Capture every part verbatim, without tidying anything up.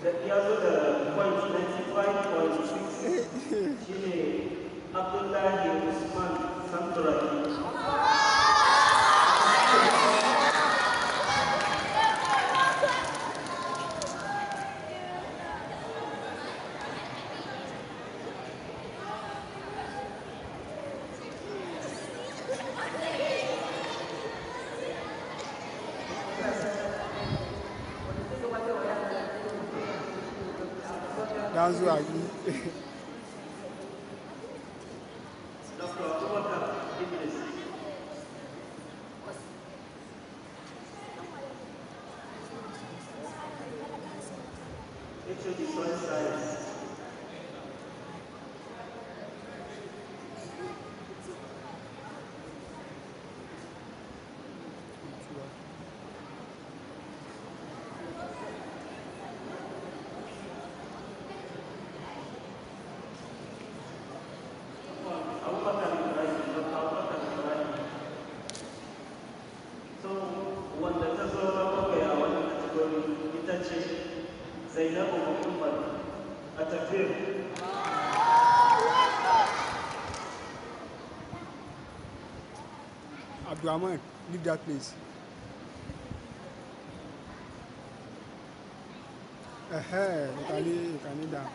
da ya zo da point ninety-five point six shine Abdullahi Usman Santuraki. Ya zuwa yi. Abdulrahman, leave that place. Uh-huh, you can leave, you can leave that.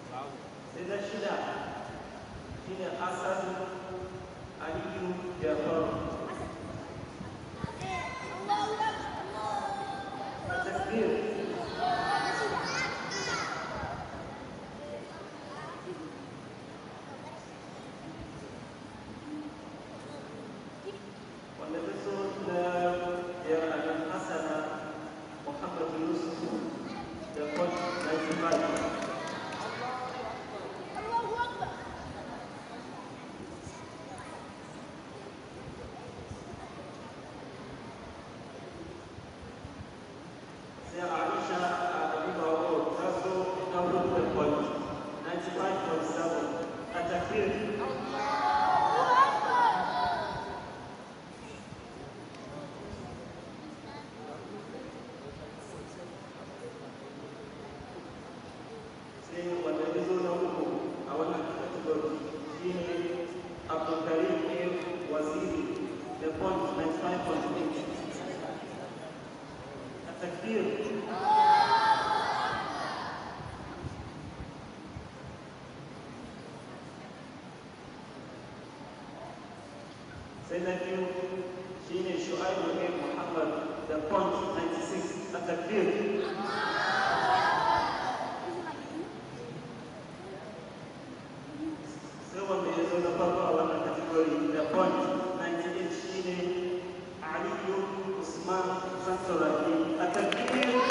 Senator Shine Shu'aibu A. Muhammad, the point ninety-six at the field. So when there is a purple category, the point ninety-eight Shine Ali Usman Santuraki at the field.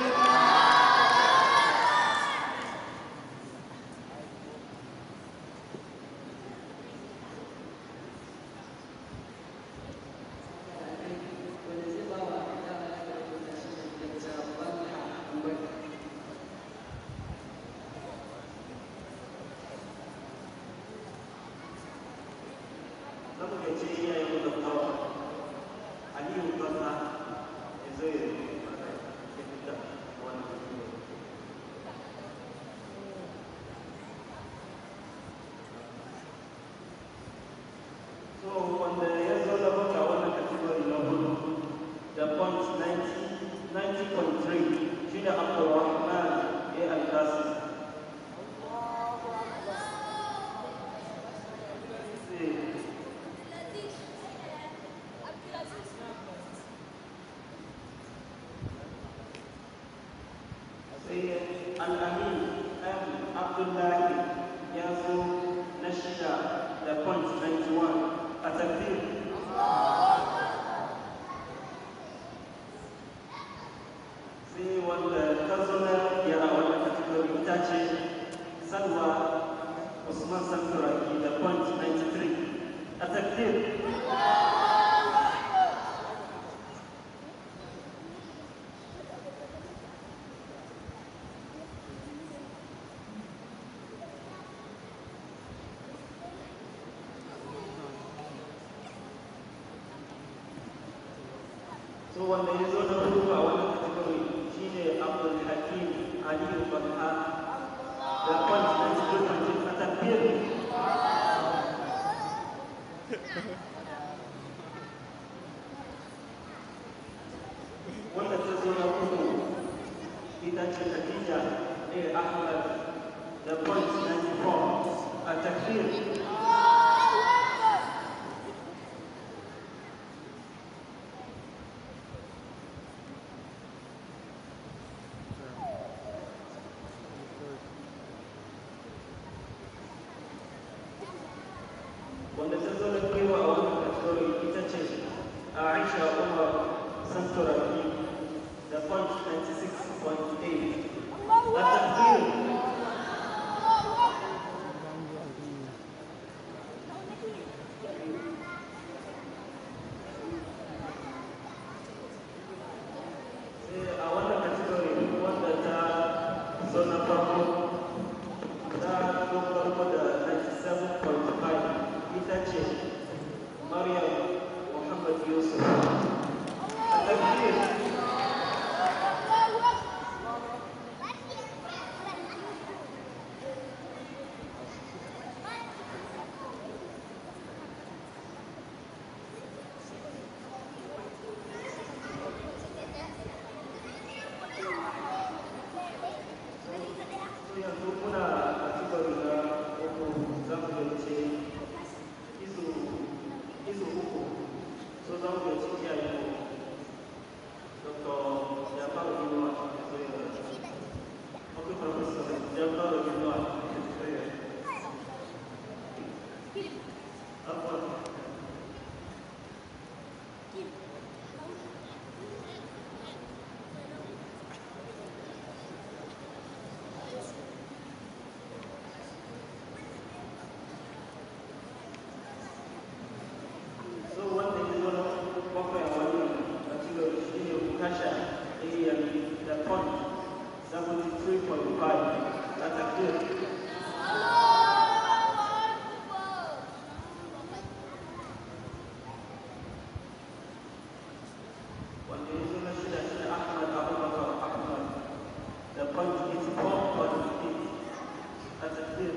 So wanda ya zo na hudu a wannan kategori shine Abdul Hakim Ali Ali Talha. The point ninety-two point eight Atakbir. Wanda ta zo na uku ita ce Khadija A. Ahmad. The point ninety-four Atakbir. Wanda ta zo na biyu a wannan category ita ce Aisha Umar Santuraki. The point ninety-six point eight. Atakbir. A wannan category wanda ta zo na farko ta zo farko da ninety-seven point five ita ce Maryam Muhammad Yusuf. Atakbir. Yanzu muna a cikin na uku za mu gance izu izu uku so za mu gance kiyaye mu Doctor Jafar Inuwa Okay, Professor Jafar Inuwa Apa? So one thing is one of bakwai a wannan category shi ne Bukasha area da point seventy-three point five Atakbir. Wanda ya zo na shida shi ne Ahmad Abubakar Ahmad da point eighty-four point eight Atakbir.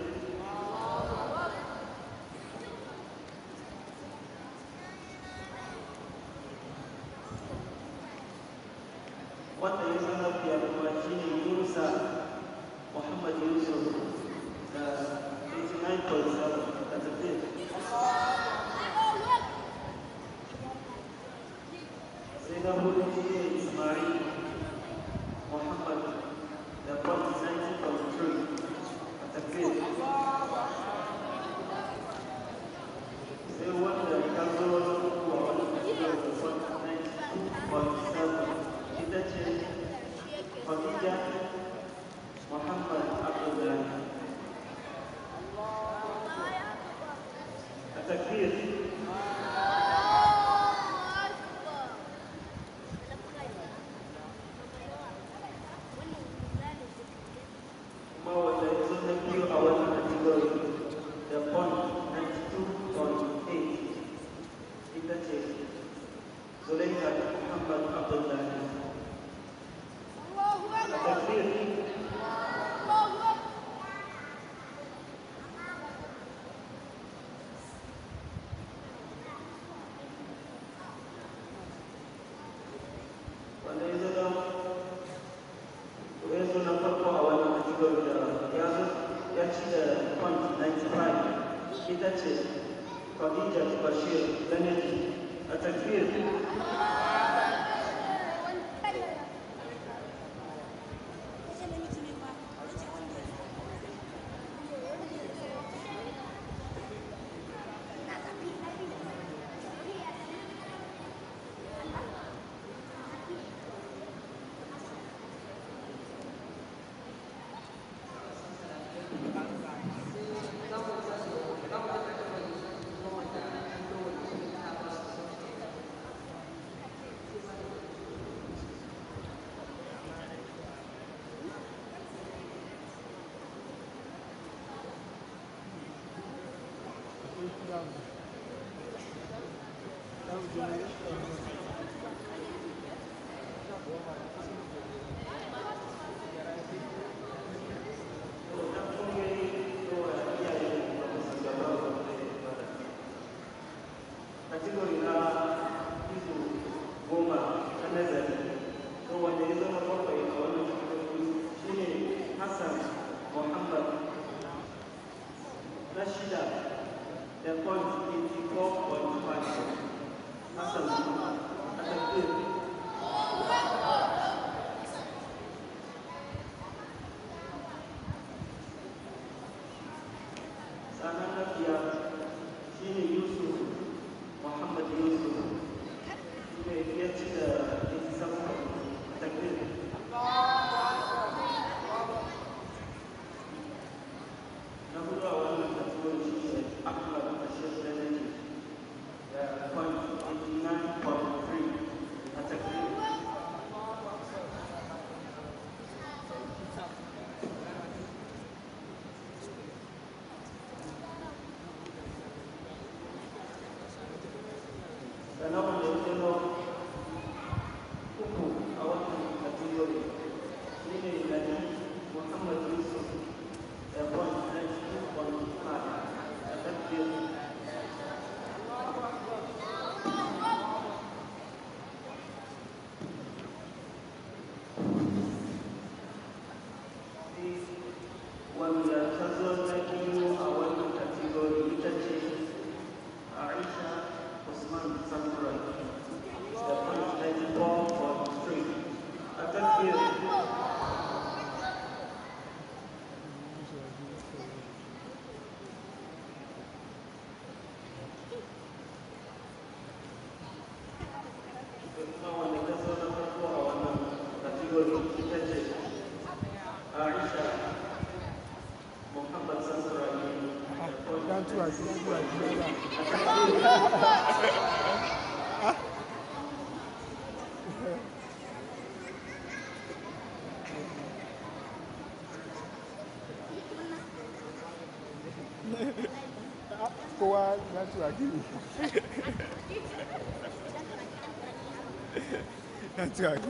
Wanda ya zama biyar kuma shi ne Yunusa Muhammad Yusuf da eighty-nine point seven Atakbir. Sai na hudu shi ne Ismail Muhammad da point ninety point three Atakbir. Sai wanda ya zo na uku a wani category da point ninety-two point seven ita ce Khadija Muhammad Abdullah. Atakbir. Kuma wanda ya zo na biyu a wannan category da point ninety-two point eight ita ce Zulaika Muhammad Abdullah. Atakbir. Wanda ya zo ya zo na farko a wannan category da ya zo ya ci da point ninety-five ita ce Khadija Bashir Zaneji. Atakbir. zo na biyu a wannan kategori ita ce Aisha Usman Samurai da point ninety-four point three. A takbir. Kuma wanda ta zo na farko a wannan kategori ita ce Aisha Muhammad Samurai da point Don't do it, don't do it, don't do it. Kowa za su waki ne. Za su waki.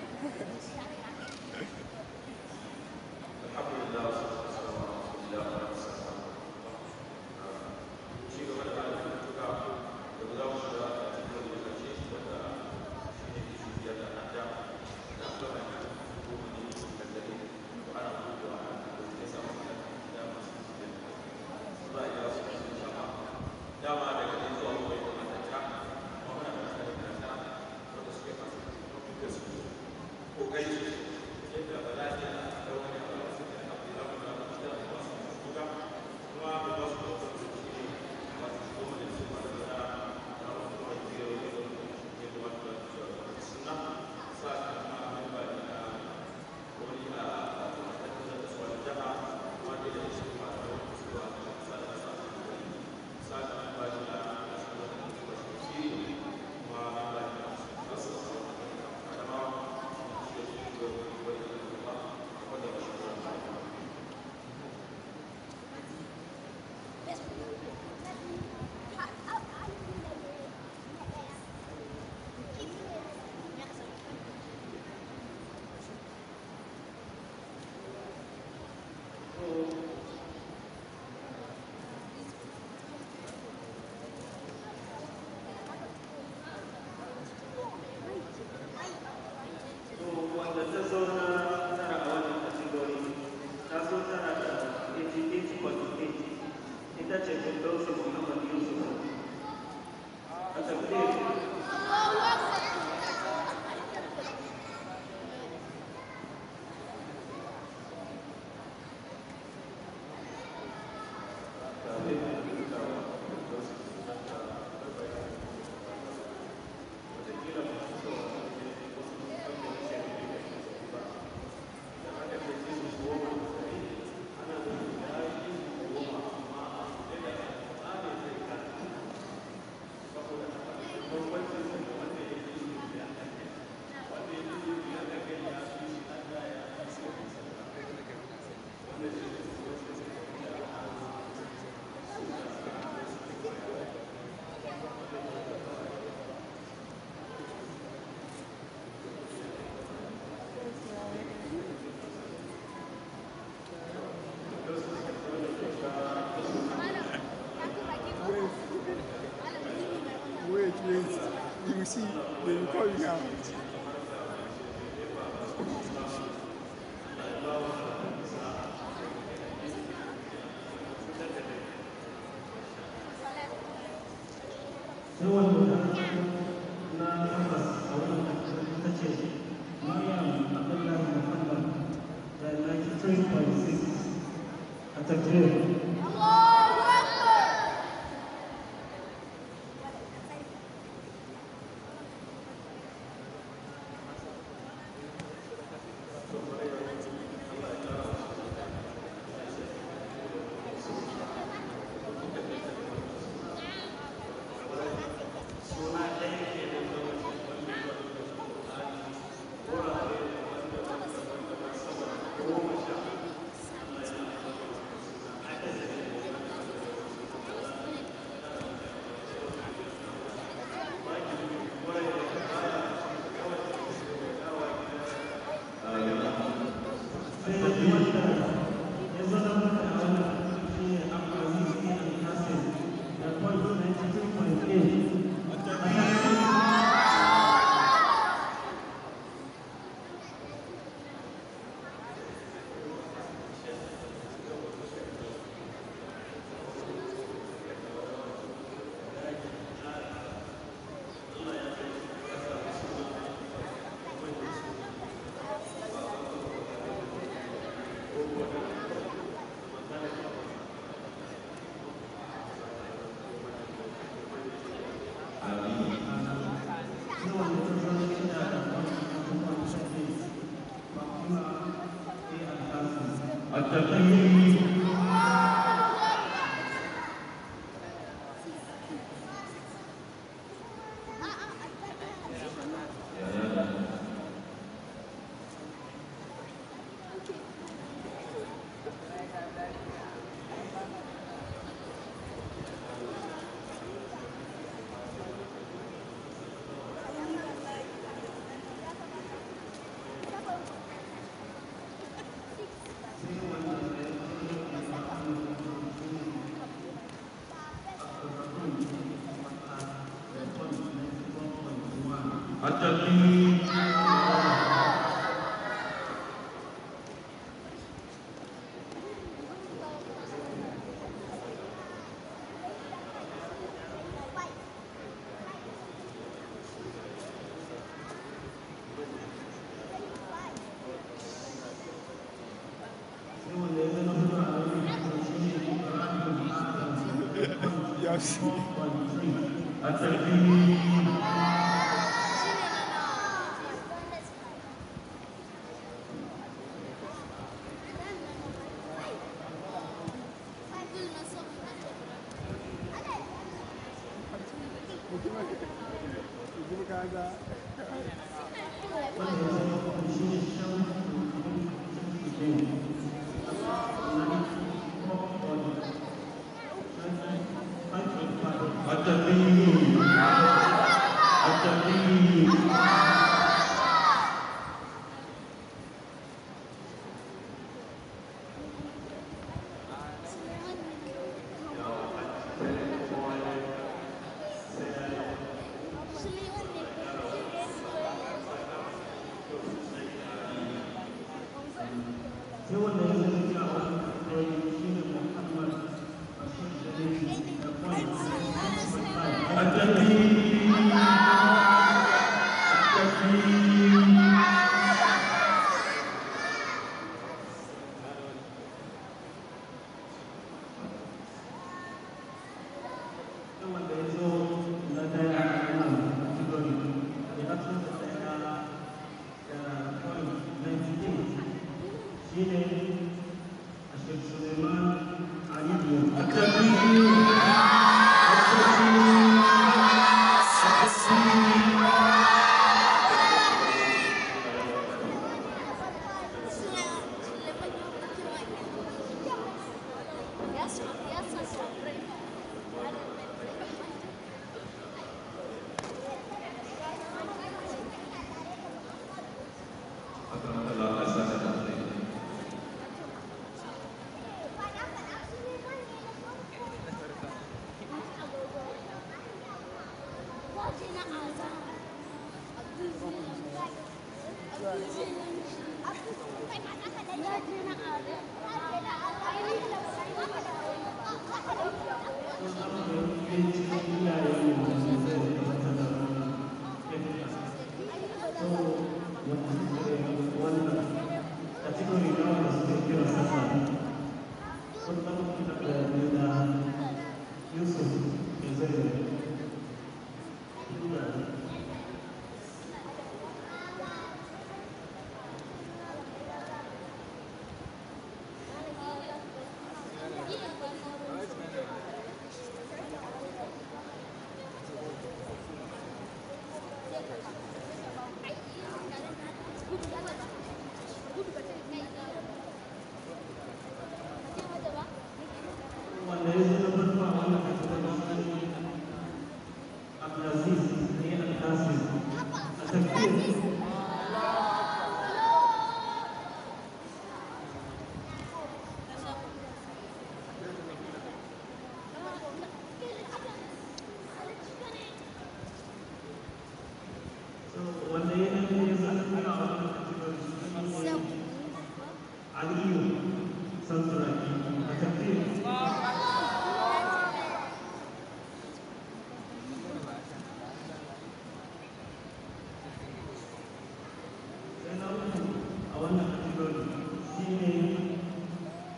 Wait, wait. You will see, they will call you out. Yes.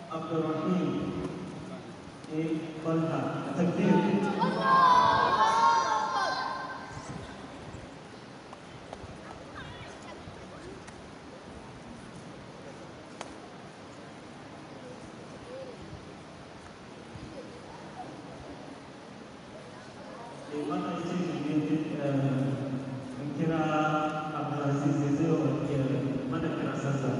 Abdurrahim A. Talha. Takbir. Eh, mana isi kira Abdul Aziz itu mana kira sasa.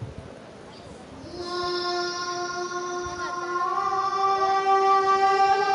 Allah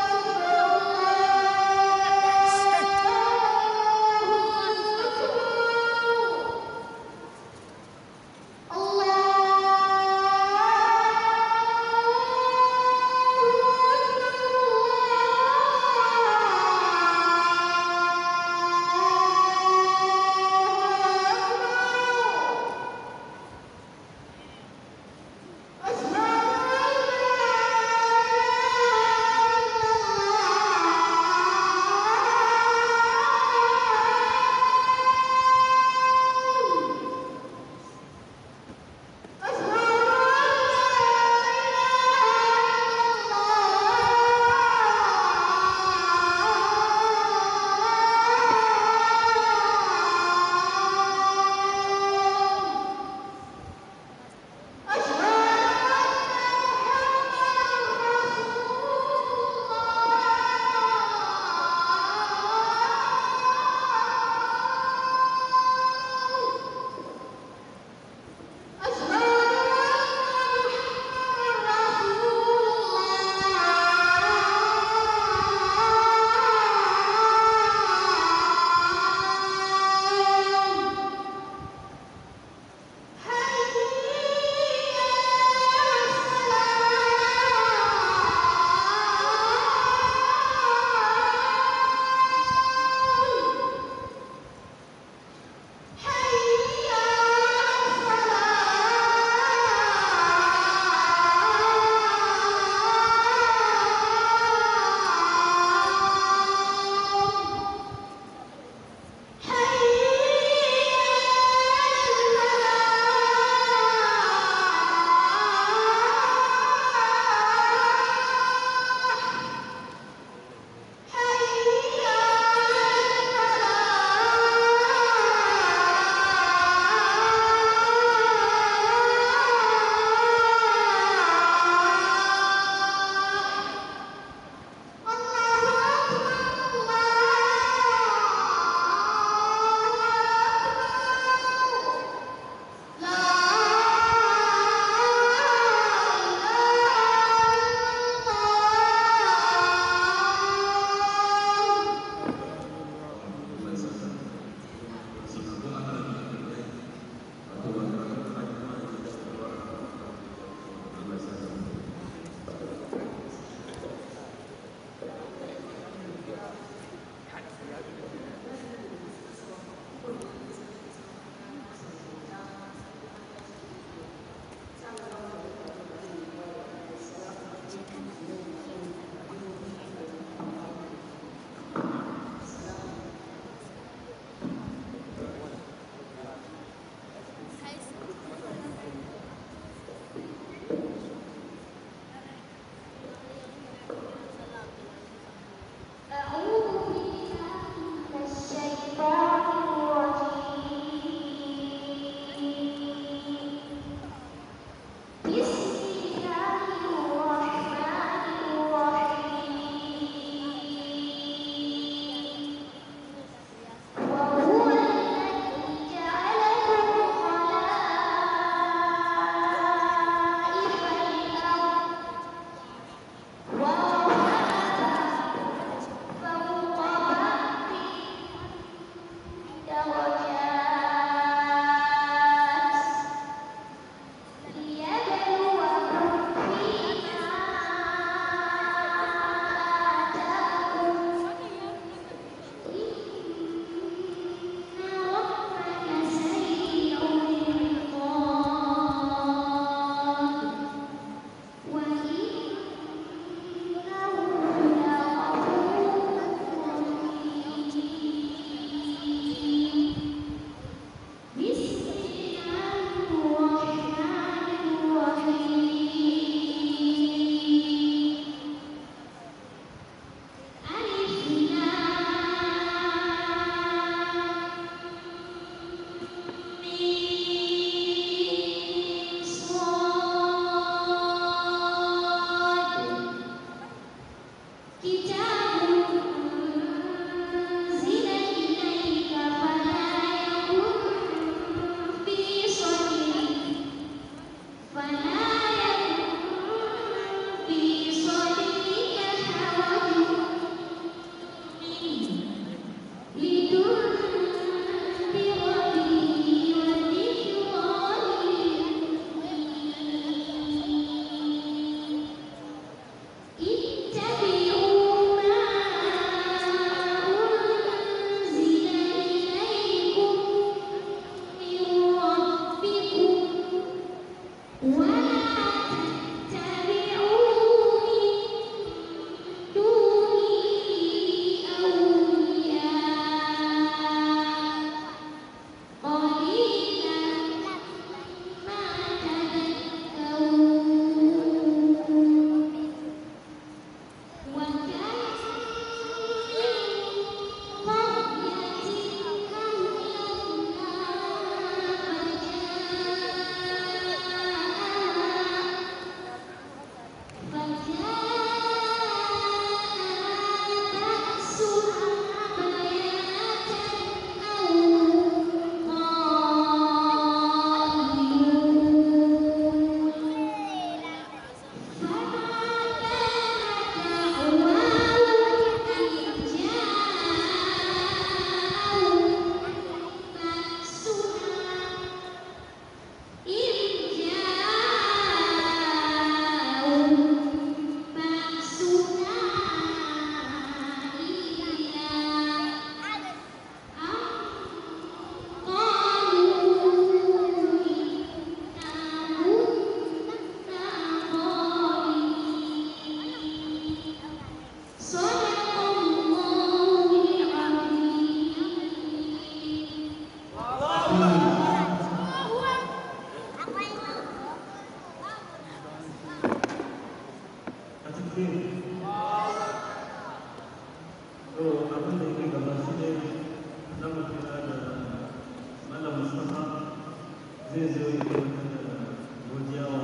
zai zo yi godiya wa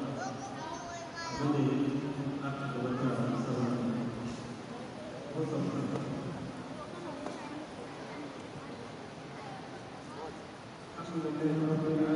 abin da aka gabatar a musamman. الحمد لله رب العالمين